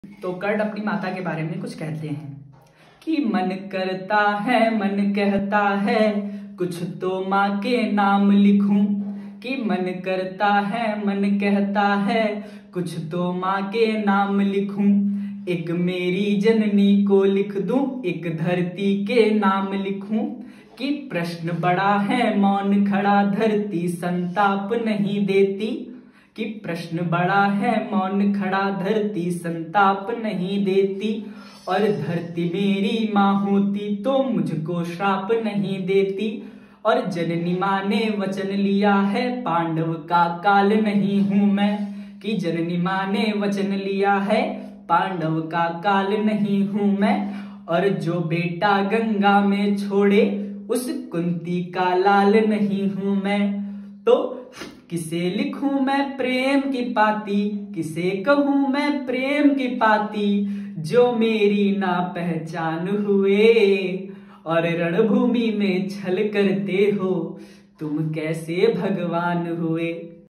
तो कर्ण अपनी माता के बारे में कुछ कहते हैं कि मन करता है, मन कहता है, कुछ तो माँ के नाम लिखूं। कि मन करता है, मन कहता है, कुछ तो माँ के नाम लिखूं। एक मेरी जननी को लिख दूं, एक धरती के नाम लिखूं। कि प्रश्न बड़ा है, मौन खड़ा धरती संताप नहीं देती। कि प्रश्न बड़ा है, मौन खड़ा धरती संताप नहीं देती। और धरती मेरी माँ होती तो मुझको श्राप नहीं देती। और जननी माँ ने वचन लिया है, पांडव का काल नहीं हूं मैं। कि जननी माँ ने वचन लिया है, पांडव का काल नहीं हूं मैं। और जो बेटा गंगा में छोड़े, उस कुंती का लाल नहीं हूं मैं। तो किसे लिखूं मैं प्रेम की पाती, किसे कहूं मैं प्रेम की पाती, जो मेरी ना पहचान हुए। और रणभूमि में छल करते हो, तुम कैसे भगवान हुए।